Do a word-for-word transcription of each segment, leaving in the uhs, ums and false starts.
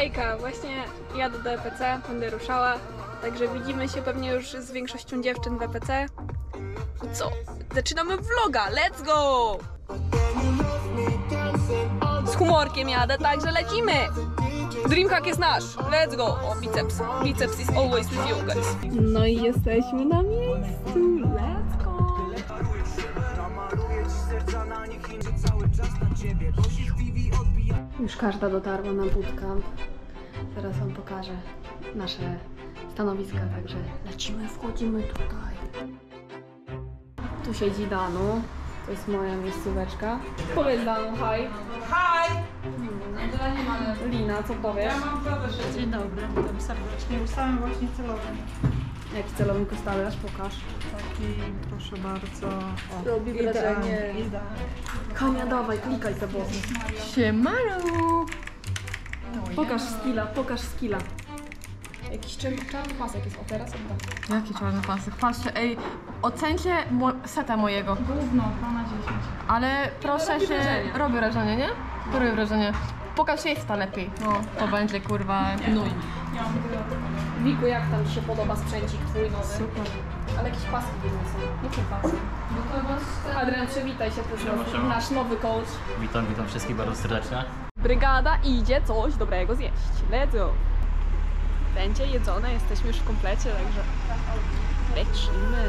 Hejka, właśnie jadę do E P C, będę ruszała, także widzimy się pewnie już z większością dziewczyn w E P C. I co? Zaczynamy vloga, let's go! Z humorkiem jadę, także lecimy! Dreamhack jest nasz, let's go! O, biceps, biceps is always with you guys. No i jesteśmy na miejscu, let's go! Już każda dotarła na bootcamp. Zaraz wam pokażę nasze stanowiska, także lecimy, wchodzimy tutaj. Tu siedzi Danu, to jest moja miejscóweczka. Powiedz Danu, hi. Hi! Lina, co powiesz? Ja mam prawo, że dzień dobry, witam serdecznie. Ustałem właśnie celownik. Jaki celownik ustawiasz? Pokaż. Taki, proszę bardzo. O, Robi wrażenie. Idealnie. Konia, dawaj, klikaj te boty. Siemano! Pokaż skilla, pokaż skilla. Jakiś czerwony pasek jest, o teraz odda. Jaki czarny pasek? Patrzcie, ej, ocencie mo seta mojego. Gówno, dwa na dziesięć. Ale proszę robi się... wrażenie. Robi wrażenie, nie? To robi wrażenie. Pokaż Insta lepiej. No, to będzie kurwa... No. Ja mam tyle. Wiku, jak tam ci się podoba sprzęcik twój nowy? Super. Ale jakieś paski dziwne są. Jakie paski? Adrian, przywitaj się, to jest Siema, nasz, siema. nasz nowy coach. Witam, witam wszystkich bardzo serdecznie. Brygada idzie coś dobrego zjeść. Let's go! Będzie jedzone, jesteśmy już w komplecie, także lecimy.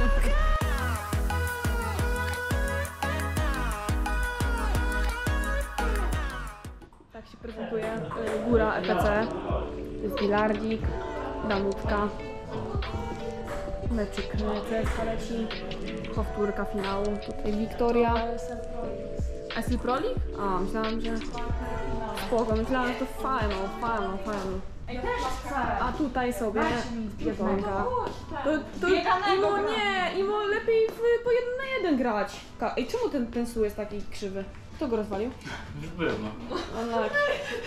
Tak się prezentuje y, góra E P C. To jest bilardzik, danutka. Meczyk C S K leci. Powtórka finału. Tutaj Wiktoria. A jest Pro League? A, myślałam, że... Spoko, myślałam, że to fajno, fajno, fajno. A tutaj sobie jedzonka. To, to Imo nie, Imo lepiej w, po jeden na jeden grać. Ka- Ej, czemu ten, ten stół jest taki krzywy? Kto go rozwalił? Już byłem, no. O, tak.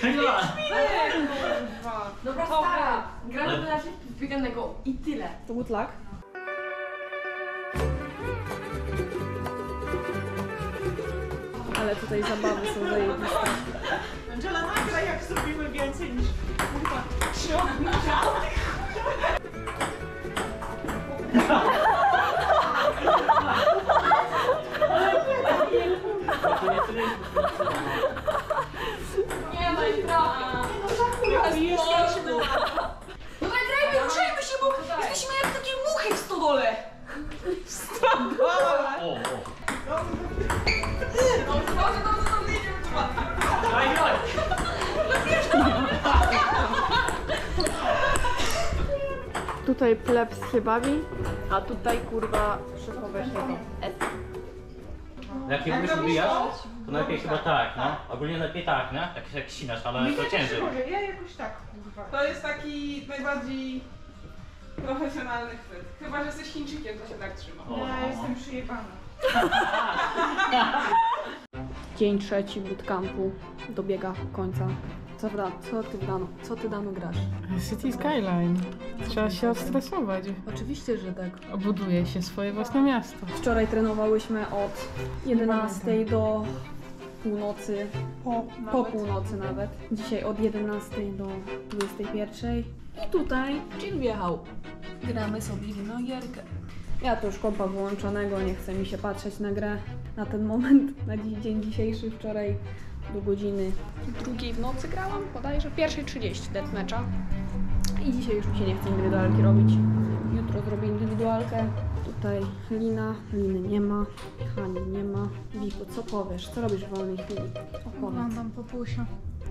Dobra, stara. Gramy na razie wbieganego i tyle. To good luck. Ale tutaj zabawy są zajebiste. Angela, nagraj, jak zrobimy więcej niż kurwa trzy ogniska. Nie ma i prawa. No nagrajmy, ruszajmy się, bo jesteśmy jak takie muchy w stodole. O, o. Dobrze, dobrze, dobrze, idziemy tu. Daj, daj. Tutaj plebs się bawi, a tutaj kurwa szefowe się Jak ją już odbijasz, to najlepiej chyba tak, no. Ogólnie lepiej tak, nie? Jak, jak sinasz, ale to ciężej. Ja jakoś tak, kurwa. To jest taki najbardziej profesjonalny chwyt. Chyba, że jesteś Chińczykiem, to się tak trzyma. O, Ja no. jestem przyjebana. Dzień trzeci bootcampu dobiega końca. Co, wda, co ty Danu? Co ty Danu grasz? City Skyline. Trzeba się odstresować. Oczywiście, że tak. Buduje się swoje własne miasto. Wczoraj trenowałyśmy od jedenastej do północy, Po, po północy nawet. Dzisiaj od jedenastej do dwudziestej pierwszej. I tutaj Jill wjechał. Gramy sobie w jedną gierkę. Ja to już kompa wyłączonego, nie chce mi się patrzeć na grę na ten moment, na dziś, dzień dzisiejszy, wczoraj do godziny drugiej w nocy grałam, bodajże pierwszej trzydzieści deathmatcha. I dzisiaj już mi się nie chce indywidualki robić. Jutro zrobię indywidualkę. Tutaj Lina, Liny nie ma, Hani nie ma. Wiku, co powiesz? Co robisz w wolnej chwili? Opowiedz. Oglądam popusia.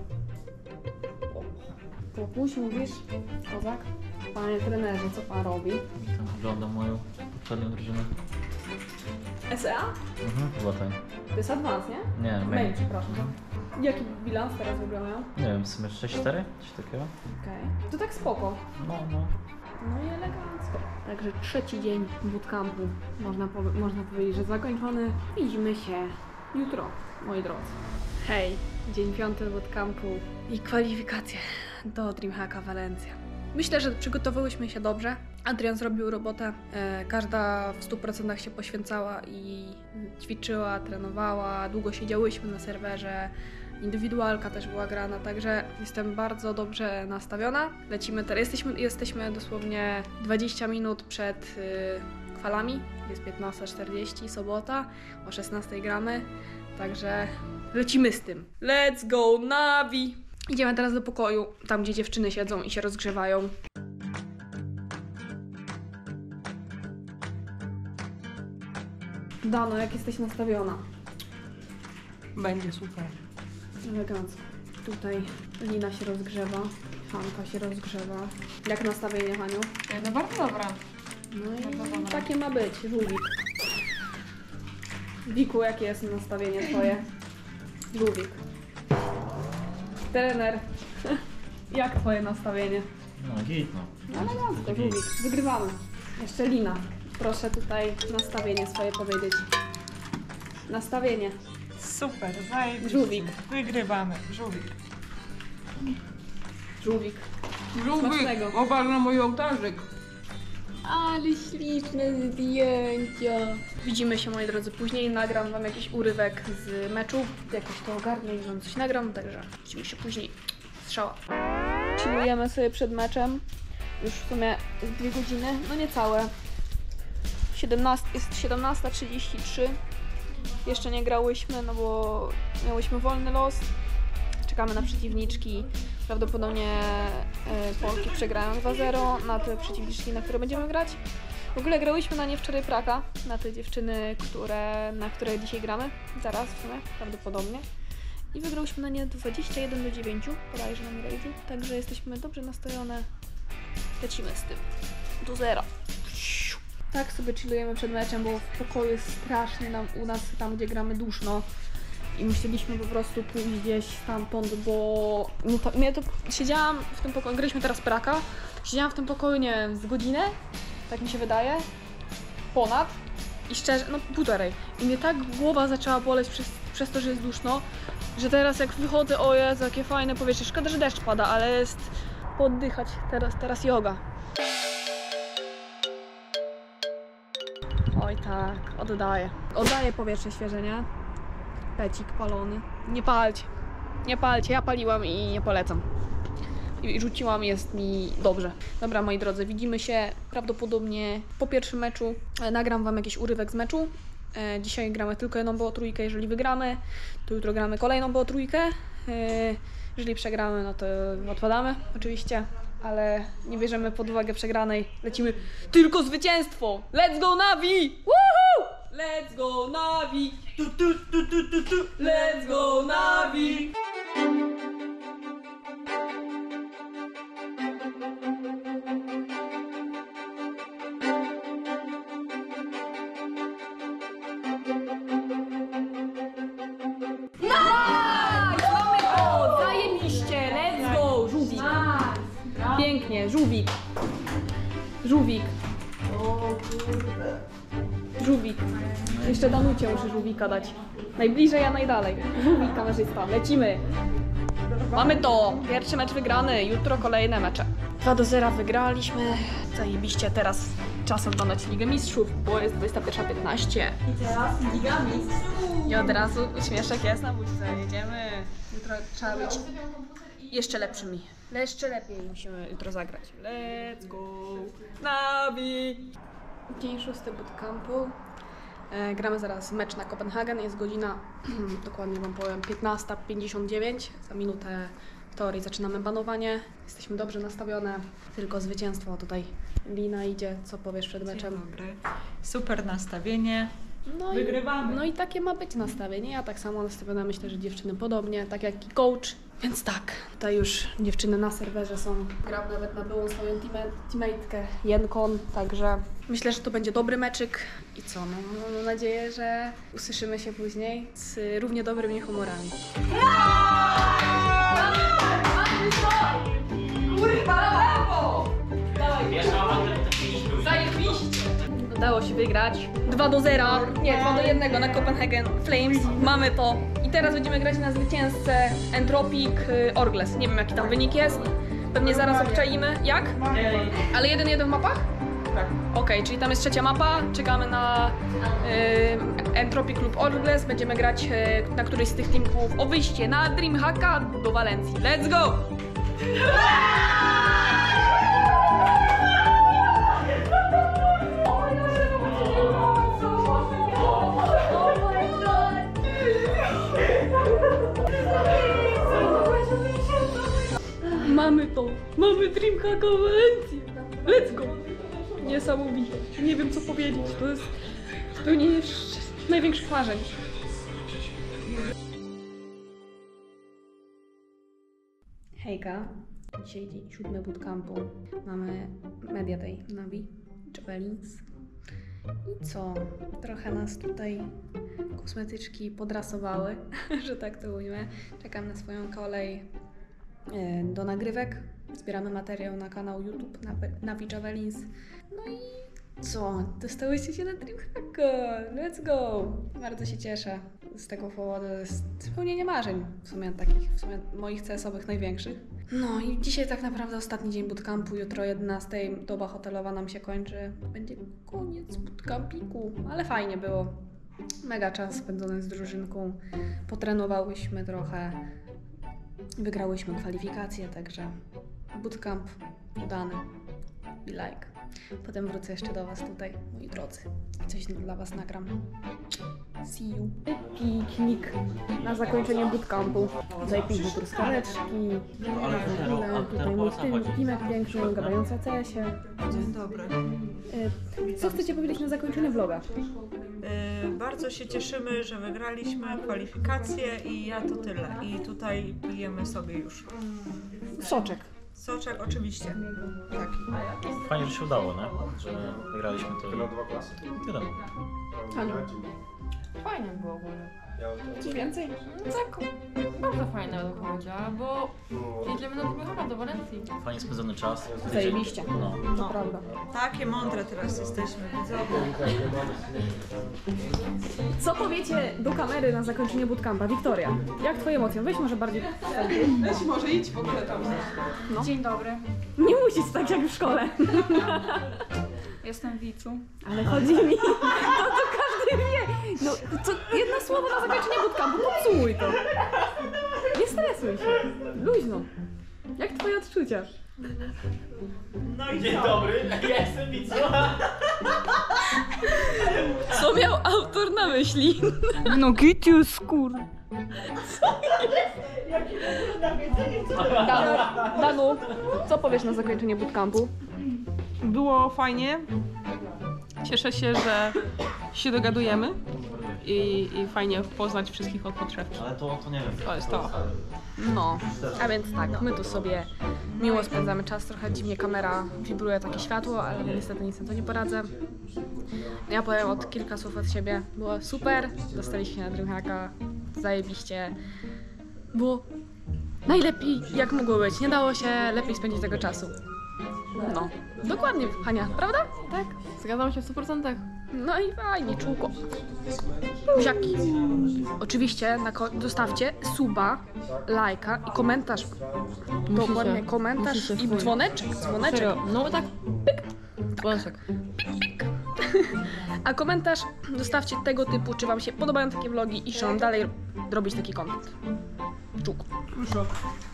Popuś, mówisz? Kozak? Panie trenerze, co pan robi? Witam, oglądam moją poprzednią drużynę. S E A? Mhm, chyba tak. To jest Advance, nie? Nie, Main, main. przepraszam. Jaki bilans teraz w ogóle miał? Nie wiem, w sumie sześć cztery? Coś takiego? Okej. To tak spoko. No, no. No i elegancko. Także trzeci dzień bootcampu, można, powie- można powiedzieć, że zakończony. Widzimy się jutro, moi drodzy. Hej, dzień piąty bootcampu i kwalifikacje do Dreamhacka Walencja. Myślę, że przygotowałyśmy się dobrze. Adrian zrobił robotę. E, każda w stu procentach się poświęcała i ćwiczyła, trenowała. Długo siedziałyśmy na serwerze Indywidualka też była grana, także jestem bardzo dobrze nastawiona. Lecimy teraz, jesteśmy, jesteśmy dosłownie dwadzieścia minut przed yy, kwalami, jest piętnasta czterdzieści, sobota, o szesnastej gramy, także lecimy z tym. Let's go Navi! Idziemy teraz do pokoju, tam gdzie dziewczyny siedzą i się rozgrzewają. Dano, jak jesteś nastawiona? Będzie super. Elegancko. Tutaj Lina się rozgrzewa, Hanka się rozgrzewa. Jak nastawienie, Haniu? No bardzo dobra. No i Bardzo dobra. takie ma być, żółwik. Wiku, jakie jest nastawienie twoje? Żółwik. Trener, jak twoje nastawienie? No git, no. No elegancko, żółwik. Wygrywamy. Jeszcze Lina. Proszę tutaj nastawienie swoje powiedzieć. Nastawienie. Super, zajebiście. Żółwik. Wygrywamy, żółwik. Żółwik. Żółwik, Smacznego. obar na mój ołtarzyk. Ale śliczne zdjęcia. Widzimy się, moi drodzy, później. Nagram wam jakiś urywek z meczu. Jakoś to ogarnę i wam coś nagram, także widzimy się później. Strzała. Chillujemy sobie przed meczem. Już w sumie jest dwie godziny, no niecałe. siedemnaście, jest siedemnasta trzydzieści trzy. Jeszcze nie grałyśmy, no bo miałyśmy wolny los. Czekamy na przeciwniczki. Prawdopodobnie e, Polki przegrają dwa zero na te przeciwniczki, na które będziemy grać. W ogóle grałyśmy na nie wczoraj praka, na te dziewczyny, które, na które dzisiaj gramy. Zaraz w sumie, prawdopodobnie. I wygrałyśmy na nie dwadzieścia jeden do dziewięciu, bodajże na Mirage'u. Także jesteśmy dobrze nastrojone. Lecimy z tym. Do zera. Tak sobie chillujemy przed meczem, bo w pokoju jest strasznie nam, u nas tam, gdzie gramy, duszno. I musieliśmy po prostu pójść gdzieś stamtąd, bo no to, mnie to siedziałam w tym pokoju, graliśmy teraz praka, siedziałam w tym pokoju, nie wiem, z godzinę, tak mi się wydaje, ponad i szczerze, no półtorej. I mnie tak głowa zaczęła boleć przez, przez to, że jest duszno, że teraz jak wychodzę, o Jezu, jakie fajne powietrze, szkoda, że deszcz pada, ale jest poddychać, teraz, teraz yoga. Oj tak, oddaję. Oddaję powietrze świeże, nie? Pecik palony. Nie palcie. Nie palcie, ja paliłam i nie polecam. I rzuciłam, jest mi dobrze. Dobra, moi drodzy, widzimy się prawdopodobnie po pierwszym meczu. E, Nagram wam jakiś urywek z meczu. E, Dzisiaj gramy tylko jedną bo trójkę, jeżeli wygramy, to jutro gramy kolejną bo trójkę. E, Jeżeli przegramy, no to odpadamy oczywiście, ale nie bierzemy pod uwagę przegranej. Lecimy tylko zwycięstwo! Let's go Navi! Woohoo! Let's go Navi! Tu, tu, tu, tu, tu, tu. Let's go Navi! Nice! Mamy to! Zajebiście! Let's go! Żółwik! Pięknie, żółwik! Żółwik! Żółwik. Jeszcze Danucie muszę żółwika dać. Najbliżej, a najdalej. Żółwik kamerzysta. Lecimy. Mamy to. Pierwszy mecz wygrany. Jutro kolejne mecze. dwa do zera wygraliśmy. Zajebiście. Teraz czas oglądać Ligę Mistrzów, bo jest dwudziesta pierwsza piętnaście. I teraz Liga Mistrzów. I od razu uśmieszek jest na buźce. Jedziemy. Jutro trzeba być jeszcze lepszymi. Jeszcze lepiej musimy jutro zagrać. Let's go. Navi. Dzień szósty bootcampu. E, gramy zaraz mecz na Kopenhagen. Jest godzina, dokładnie wam powiem, piętnasta pięćdziesiąt dziewięć. Za minutę w teorii zaczynamy banowanie. Jesteśmy dobrze nastawione. Tylko zwycięstwo tutaj. Lina idzie. Co powiesz przed meczem? Dzień dobry. Super nastawienie. No Wygrywamy. I, no i takie ma być nastawienie. Ja tak samo nastawiona, myślę, że dziewczyny podobnie, tak jak i coach. Więc tak, tutaj już dziewczyny na serwerze są. Gram nawet na byłą swoją teammate, teammatekę Jenkon, także myślę, że to będzie dobry meczyk. I co, no mam nadzieję, że usłyszymy się później z równie dobrymi humorami. Kurwa, brawo! Wiesz, no, ale to chcieliśmy. Zajebiście! Udało się wygrać. dwa do zera, nie, dwa do jednego na Copenhagen Flames. Mamy to. I teraz będziemy grać na zwycięzcę Entropic y, Orgles. Nie wiem jaki tam wynik jest. Pewnie zaraz obczaimy. Jak? Ale jeden jeden w mapach? Tak. Okej, czyli tam jest trzecia mapa, czekamy na y, Entropy Club Orgles, będziemy grać y, na którejś z tych teamków o wyjście na Dreamhacka do Walencji. Let's go! Mamy to! Mamy Dreamhacka w Walencji! Let's go! Niesamowite. Nie wiem co powiedzieć. To jest spełnienie największych marzeń. Hejka. Dzisiaj dzień siódmy bootcampu. Mamy Media Day Navi, Javelins. I co? Trochę nas tutaj kosmetyczki podrasowały, że tak to ujmę. Czekam na swoją kolej do nagrywek. Zbieramy materiał na kanał YouTube Navi Javelins. No i co? Dostałyście się na Dreamhacka. Let's go! Bardzo się cieszę z tego powodu. To jest spełnienie marzeń w sumie takich, w sumie moich C S-owych największych. No i dzisiaj tak naprawdę ostatni dzień bootcampu. Jutro o jedenastej doba hotelowa nam się kończy. Będzie koniec bootcampiku, ale fajnie było. Mega czas spędzony z drużynką. Potrenowałyśmy trochę. Wygrałyśmy kwalifikacje, także bootcamp udany. Be like. Potem wrócę jeszcze do was tutaj, moi drodzy. I coś dla was nagram. See you. Piknik na zakończenie bootcampu. Tutaj piękne truskaweczki. Tutaj mój Timek piękny, gadający o C S-ie. Dzień dobry. Co chcecie powiedzieć na zakończenie vloga? Yy, bardzo się cieszymy, że wygraliśmy kwalifikacje i ja to tyle. I tutaj pijemy sobie już. Soczek. Soczek oczywiście. Taki. Fajnie, że się udało, nie? Że wygraliśmy to. Tyle dwa klasy. Tyle. Aniu. Fajnie było ogólnie. Coś więcej? Tak, bardzo fajne dochodzia, bo jedziemy na Dreamhacka do Walencji. Fajnie spędzony czas. Zajebiście. No. To prawda. Takie mądre teraz jesteśmy, widzowie. Co powiecie do kamery na zakończenie bootcampa? Wiktoria, jak twoje emocje? Weź może bardziej... Weź może idź w ogóle tam. No. Dzień dobry, Nie musisz tak jak w szkole. jestem Wicu. Ale chodzi mi... To, to każdy wie. No, co, jedno słowo na zakończenie bootcampu, podsumuj to. Nie stresuj się. Luźno. Jak twoje odczucia? No i Dzień co? dobry, ja jestem Micu. Co miał autor na myśli? No giciu skór. Danu, Danu, co powiesz na zakończenie bootcampu? Było fajnie. Cieszę się, że się dogadujemy i, i fajnie poznać wszystkich od podszewki. Ale to, to nie wiem. To jest to. No, a więc tak, my tu sobie miło spędzamy czas, trochę dziwnie kamera wibruje takie światło, ale niestety nic na to nie poradzę. Ja powiem od kilka słów od siebie, było super, dostaliście się na Dreamhacka, zajebiście, było najlepiej jak mogło być, nie dało się lepiej spędzić tego czasu. No, dokładnie Hania, prawda? Tak, zgadzam się w stu procentach. No i fajnie, czółko. Buziaki. Oczywiście na ko- zostawcie suba, lajka i komentarz. Dokładnie, komentarz musicie i swój. dzwoneczek, dzwoneczek. Serio, no tak, pyk, dzwoneczek. A komentarz zostawcie tego typu, czy wam się podobają takie vlogi i czy mam dalej robić taki content. Czółko.